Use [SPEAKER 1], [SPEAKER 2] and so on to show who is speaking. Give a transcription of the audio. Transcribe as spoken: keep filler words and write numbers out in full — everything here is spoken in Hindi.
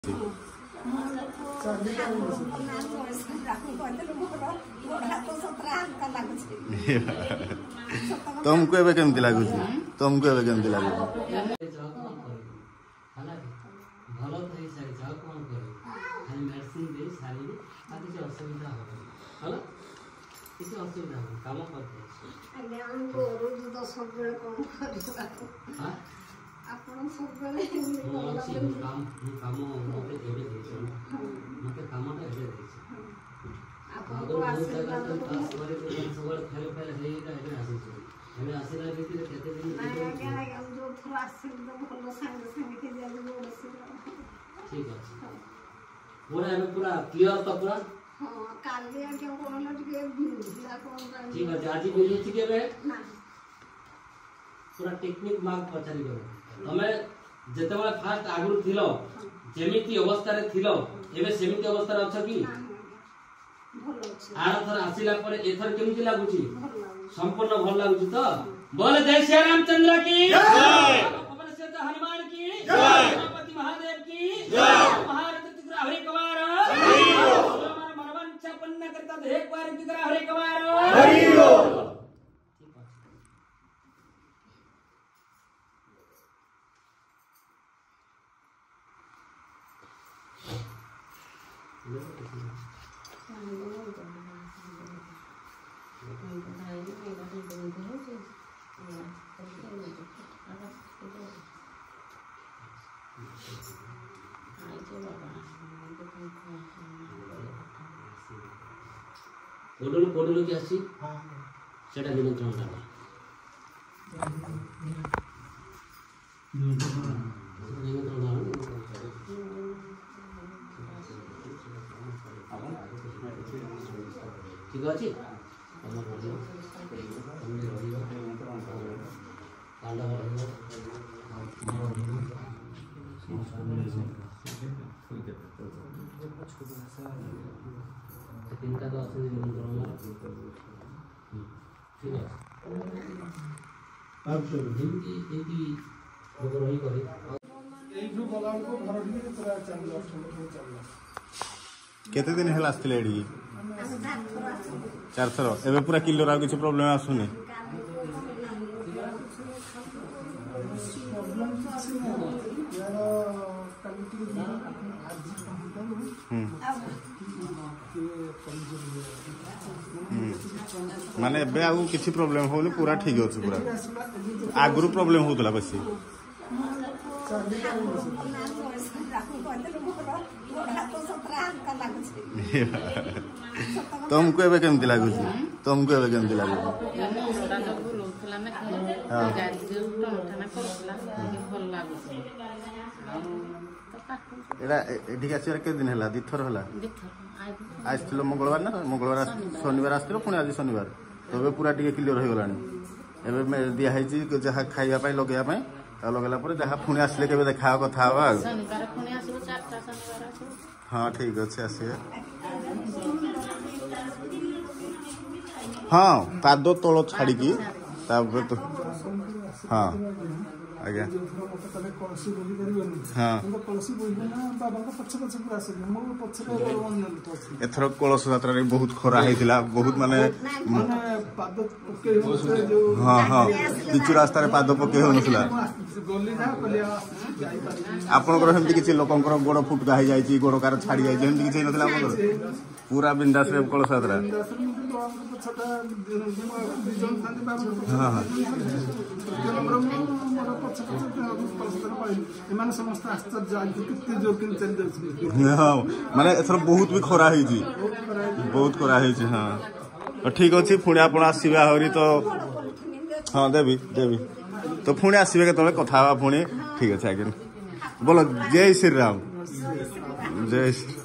[SPEAKER 1] तुमको एबे केमती लागुच तुमको एबे केमती लागुच
[SPEAKER 2] भल तो हे सारी जाओ कोन करे खाली मेडिसिन दे सारी आ किसी असुविधा हो हला किसी असुविधा हो काम करते अरे हम गोरो तो सब बेले कोन करबा हां आपण सब बेले काम काम मते एबे देछ मते कामटा एबे देछ आपण को आशीर्वाद पास करे तो सब खेल खेल हेइटा एबे आसी एबे आसीला रीति केते दिन नहीं आगे हम जो थोड़ा आशीर्वाद भलो संग संग के जाले गोरो ठीक है पूरा है पूरा क्लियर तो पूरा हां काली के कोन के भिला कोन ठीक है आज वीडियो छी के ना पूरा टेक्निक मार्क पचारी करो तमे जते वाला फास्ट आगुर थिलो जेमिति अवस्था रे थिलो एबे सेमिति अवस्था रे छ की भलो छ आर थर आसीला पर एथर केमिति लागुची संपूर्ण भल लागुची तो बोल जय श्री रामचंद्र की जय पवन से हनुमान की जय गणपति महादेव की जय महारथ तिग्र हरि कुमार हरि बोल हमारा मनवंचा पन्न करता एक बार तिग्र हरि कुमार हरि बोल कोडुल कोडुल की आसी हां सेटा निमंत्रण करबा निमंत्रण ठीक अछि हमर रहियो हमने रहियो कांडा रहियो तिनका तो असली निमंत्रण ठीक है अब हिंदी हिंदी लोग रही करे ए जो बलाल को घर भी पूरा चल रहा है
[SPEAKER 1] केते दिन हेला आस्थिले एडी चार थरो एबे पूरा किलो रा किछ प्रॉब्लम आसुनी माने एबे आगु किछि प्रॉब्लम होनी पूरा ठीक अछि पूरा आगुरु प्रॉब्लम होतला बसी तुमको एबे केमती लागुच तुमको एबे केमती लागुच हां एडा एडी आछर के दिन हला दिथर हला आज थिलो मंगलवार ना मंगलवार शनिवार आस्थिलो पुणी आज शनिवार तबे पूरा टिके क्लियर हो गलानी एबे मे दिया है जी जहा खाइबा पई लगेया पई ता लगेला पर जहा पुणी आसले केबे देखा कथा हवा शनिवार पुणी आसीबो चारटा शनिवार आसीबो हां ठीक अछि आसीबे हां पाद तोलो छाडी की ताबे तो हां आज्ञा हाँ एथर कलश यात्रा बहुत खरा होता बहुत माने हाँ हाँ पिचु रास्ता पाद पके हो नाला आपंकर किसी लोक गोड़ फुटका हो जाए गोड़ कार छाड़ी जाए किसी ना पूरा बिंदास कलश यात्रा हाँ हाँ माने एथर बहुत भी खरा बहुत खरा हाँ ठीक अच्छे पुणी आप आसवे आहरी तो हाँ देवी देवी तो पुणी आसवे के कथा पुणी ठीक अच्छे आगे बोलो जय श्री राम जय श्री